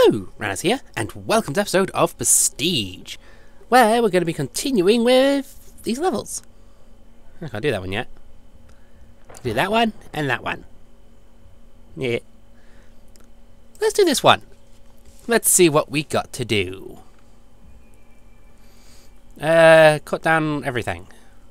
Hello, Ranaz here, and welcome to episode of Prestige, where we're going to be continuing with these levels. I can't do that one yet. Do that one, and that one. Yeah. Let's do this one. Let's see what we got to do. Cut down everything.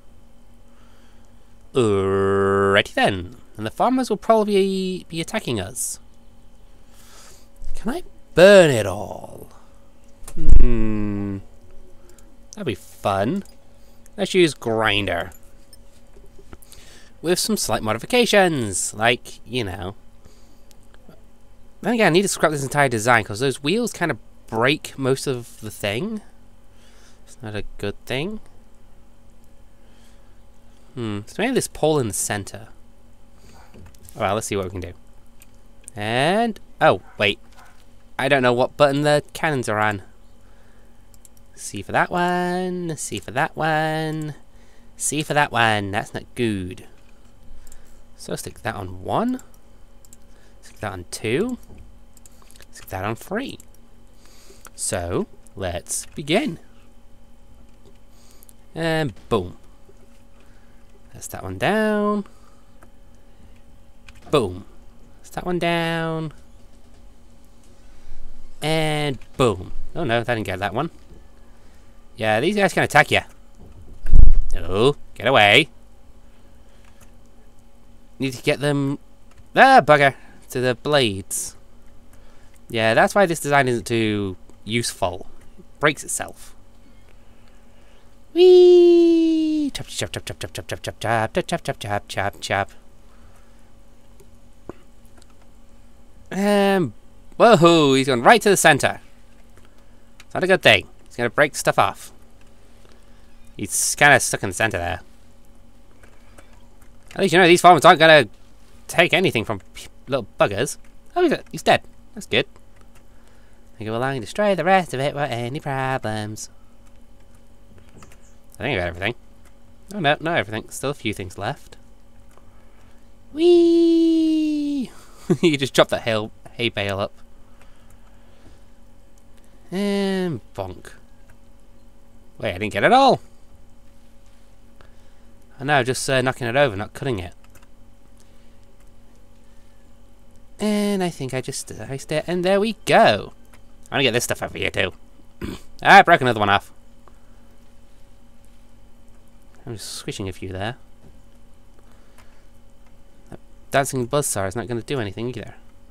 Alrighty then. And the farmers will probably be attacking us. Can I burn it all? That'd be fun. Let's use grinder. With some slight modifications. Like, you know. Then again, I need to scrap this entire design because those wheels kind of break most of the thing. It's not a good thing. So maybe this pole in the center. Alright, let's see what we can do. And... oh, wait. I don't know what button the cannons are on. C for that one. C for that one. C for that one. That's not good. So stick that on 1. Stick that on 2. Stick that on 3. So, let's begin. And boom. That's that one down. Boom. That's that one down. And boom. Oh no, that didn't get that one. Yeah, these guys can attack you. No, get away. Need to get them... ah, bugger. To the blades. Yeah, that's why this design isn't too useful. It breaks itself. Whee! Chop, chop, chop, chop, chop, chop, chop, chop, chop, chop, chop, chop, chop, chop, chop. Whoa, he's going right to the center. It's not a good thing. He's going to break stuff off. He's kind of stuck in the center there. At least you know these farmers aren't going to take anything from little buggers. Oh, he's dead. That's good. They go along and destroy the rest of it without any problems. I think I got everything. Oh no, not everything. Still a few things left. Whee! You just dropped that hay bale up. And bonk. Wait, I didn't get it all. Oh no, just knocking it over, not cutting it. And I think I just iced it, and there we go. I'm gonna get this stuff over here too. I broke another one off. I'm just squishing a few there. That dancing buzzsaw is not gonna do anything either.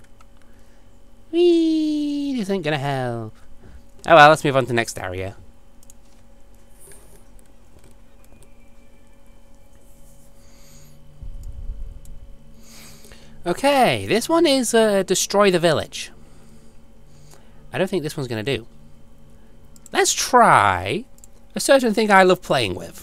Whee! This ain't gonna help. Oh well, let's move on to the next area. Okay, this one is destroy the village. I don't think this one's gonna do. Let's try a certain thing I love playing with.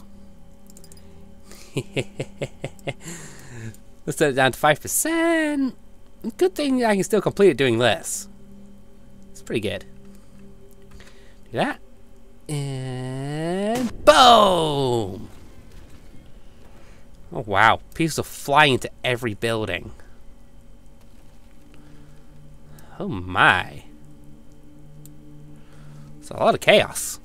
Let's set it down to 5%. Good thing I can still complete it doing this. It's pretty good. Do that. And boom! Oh wow, pieces are flying into every building. Oh my. It's a lot of chaos.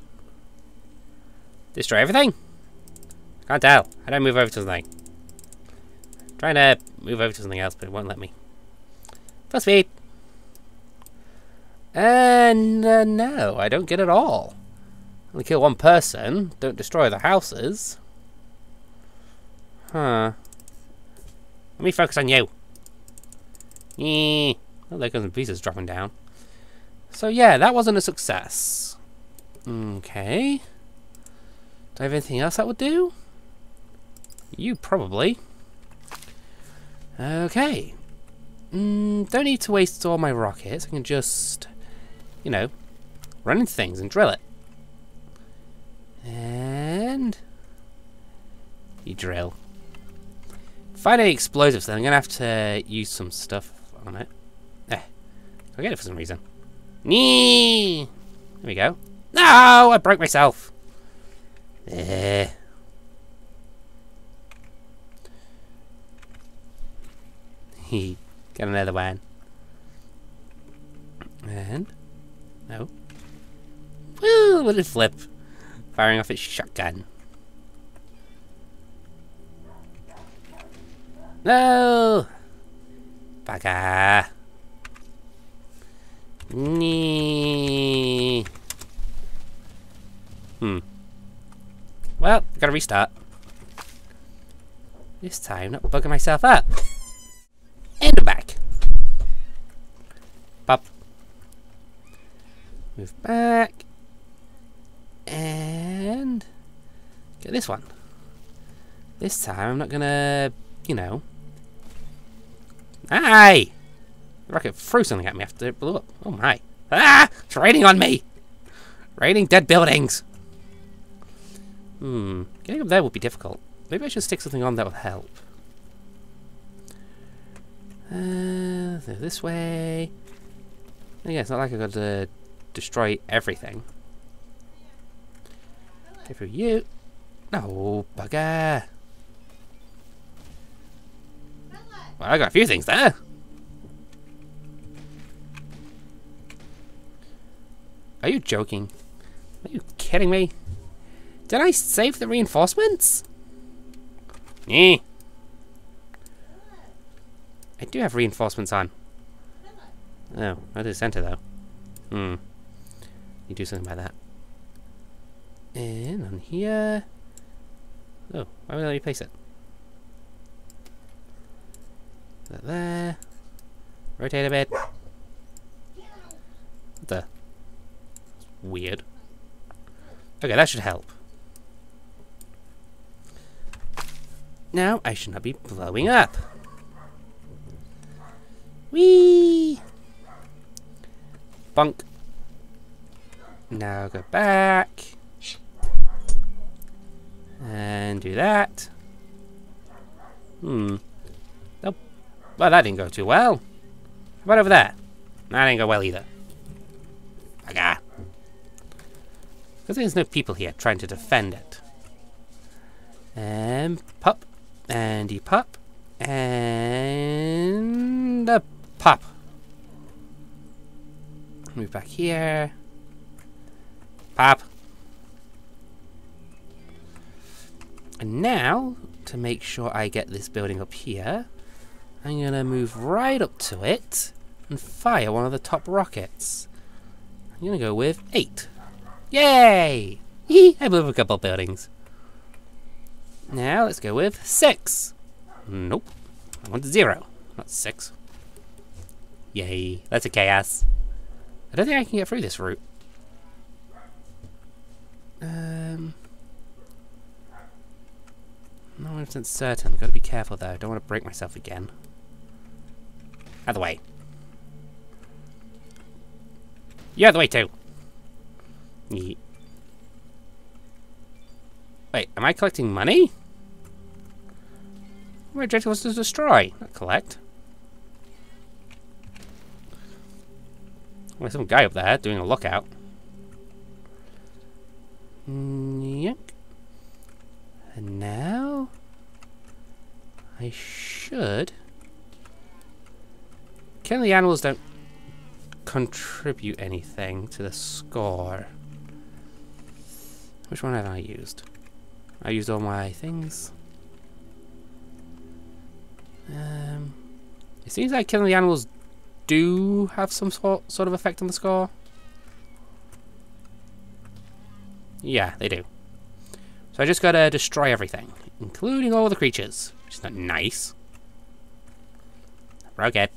Destroy everything? Can't tell. I don't move over to something. I'm trying to move over to something else, but it won't let me. Full speed. And no, I don't get it all. Only kill one person. Don't destroy the houses. Huh. Let me focus on you. Oh, there goes some pieces dropping down. So yeah, that wasn't a success. Okay. Do I have anything else that would do? You probably. Okay. Don't need to waste all my rockets. I can just, you know, run into things and drill it. And you drill. Find any explosives, then I'm gonna have to use some stuff on it. I get it for some reason. Nee! There we go. No! I broke myself. Got another one. And... no. Woo! What did it flip? Firing off its shotgun. No! Bugger. Nee. Well, gotta restart. This time, not bugging myself up. And I'm back. Pop. Move back. And get this one. This time, I'm not gonna, you know. Aye! The rocket threw something at me after it blew up. Oh my. Ah! It's raining on me! Raining dead buildings! Getting up there would be difficult. Maybe I should stick something on that would help. This way. Yeah, it's not like I've got to destroy everything. Go for you. No, bugger. Well, I got a few things there. Are you joking? Are you kidding me? Did I save the reinforcements? Eh. I do have reinforcements on. Oh, not the center though. You do something about that. And on here. Oh, why would I let you place it? That there. Rotate a bit. What the? Weird. Okay, that should help. Now I should not be blowing up. Whee! Bunk. Now go back. And do that. Nope. Well, that didn't go too well. How about over there? That didn't go well either. Bugger. Because there's no people here trying to defend it. And pop. And you pop. And a pop. Move back here. Pop. And now, to make sure I get this building up here, I'm going to move right up to it and fire one of the top rockets. I'm going to go with 8. Yay! I blew up a couple buildings. Now let's go with 6. Nope. I want 0, not 6. Yay. That's a chaos. I don't think I can get through this route. Not 100% certain. Gotta be careful though. Don't want to break myself again. Out of the way. You're out of the way too. Yeet. Wait, am I collecting money? My objective was to destroy, not collect. There's some guy up there doing a lookout. Yep. And now I should. Killing the animals don't contribute anything to the score. Which one have I used? I used all my things. It seems like killing the animals do have some sort of effect on the score. Yeah, they do. So I just gotta destroy everything, including all the creatures, which is not nice. Rocket.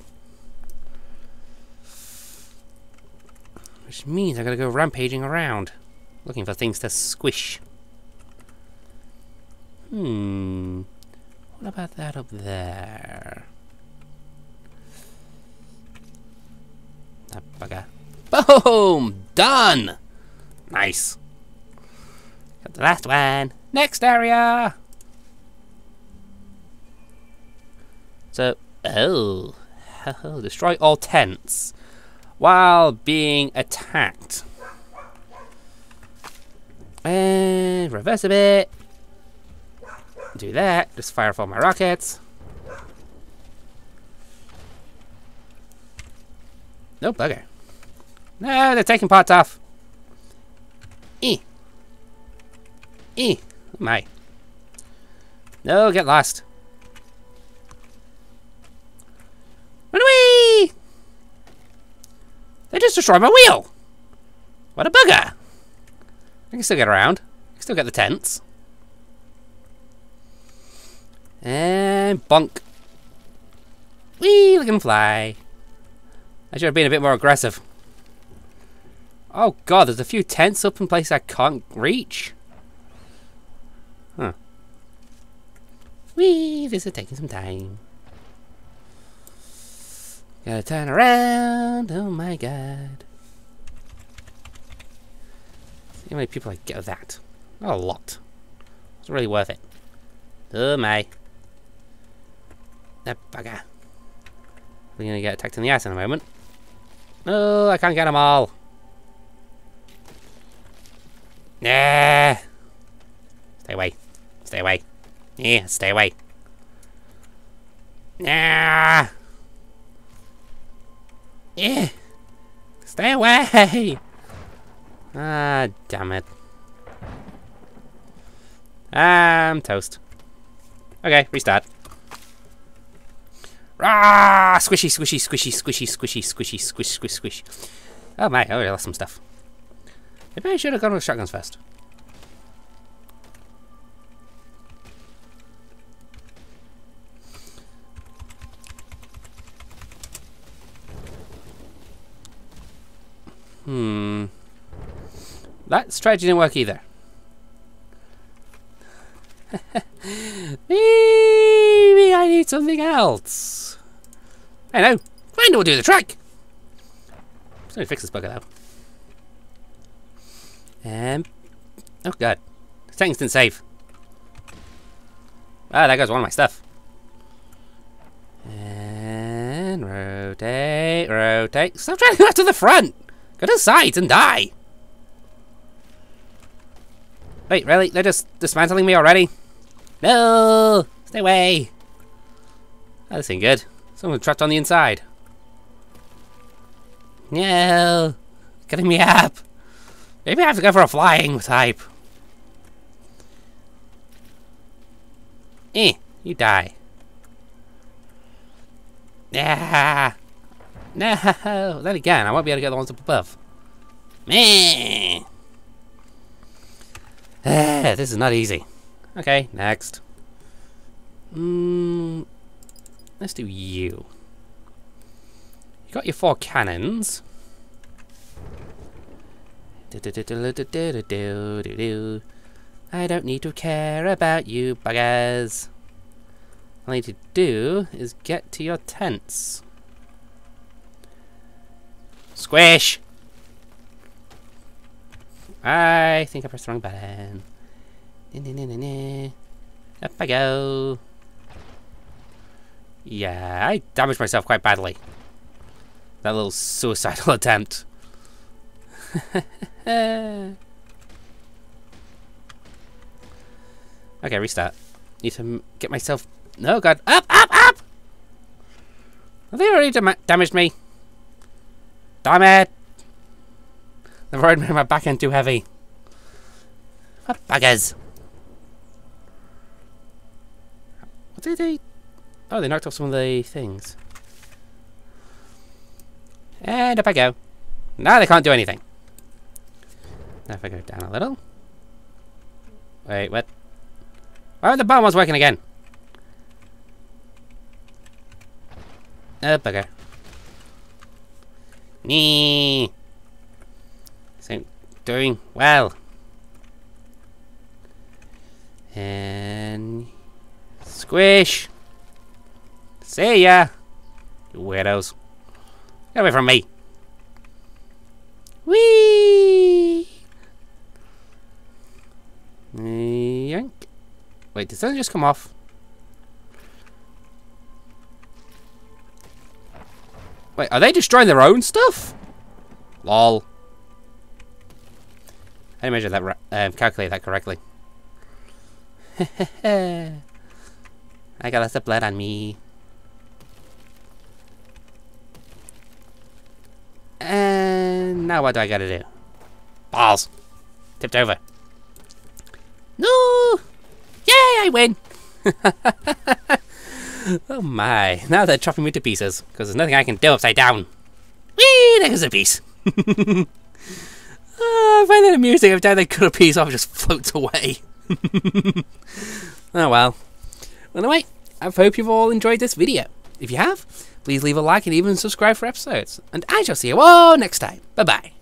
Which means I gotta go rampaging around, looking for things to squish. What about that up there? That bugger. Boom! Done! Nice. Got the last one. Next area! So, destroy all tents while being attacked. And reverse a bit. Do that. Just fire off all my rockets. Nope, bugger. No, they're taking parts off. Eh. Eh. Oh my. No, get lost. Run away! They just destroyed my wheel! What a bugger! I can still get around. I can still get the tents. And bonk. Whee! Look at him fly. I should have been a bit more aggressive. Oh god, there's a few tents up in places I can't reach. Huh. Whee! This is taking some time. Gotta turn around. Oh my god. See how many people I get with that. Not a lot. It's really worth it. Oh my. That bugger. We're gonna get attacked in the ass in a moment. No, I can't get them all. Nah. Stay away. Stay away. Yeah, stay away. Nah. Yeah. Stay away. Ah, damn it. I'm toast. Okay, restart. Rah! Squishy, squishy, squishy, squishy, squishy, squishy, squish, squish, squish. Oh my, I already lost some stuff. Maybe I should have gone with shotguns first. That strategy didn't work either. Maybe I need something else. I know. Find will do the trick. Just need to fix this bugger though. Oh god. Settings didn't save. Ah, there goes one of my stuff. And rotate, rotate. Stop trying to go to the front. Go to the sides and die. Wait, really? They're just dismantling me already? No! Stay away! Oh, this ain't good. Someone trapped on the inside. No! Getting me up! Maybe I have to go for a flying type. You die. Yeah. No! Then again, I won't be able to get the ones up above. Meh! This is not easy. Okay, next. Let's do you. You got your 4 cannons. I don't need to care about you buggers. All I need to do is get to your tents. Squish! I think I pressed the wrong button. Up I go. Yeah, I damaged myself quite badly. That little suicidal attempt. Okay, restart. Need to get myself... No, God. Up, up, up! Have they already damaged me? Damn it! They've already made my back end too heavy. What buggers? What did they... Oh, they knocked off some of the things. And up I go. Now they can't do anything. Now if I go down a little. Wait, what? Why aren't the bomb ones working again? Oh, bugger. Nee. This ain't doing well. And... Squish! See ya! You weirdos. Get away from me! Whee! Yank. Wait, did something just come off? Wait, are they destroying their own stuff? Lol. I didn't measure that, calculate that correctly. I got lots of blood on me. And now what do I gotta do? Balls. Tipped over. No! Yay, I win! Oh my. Now they're chopping me to pieces, because there's nothing I can do upside down. Whee! There's a piece. I find that amusing. Every time they cut a piece off, it just floats away. Oh well. Anyway, I hope you've all enjoyed this video. If you have, please leave a like and even subscribe for episodes. And I shall see you all next time. Bye bye.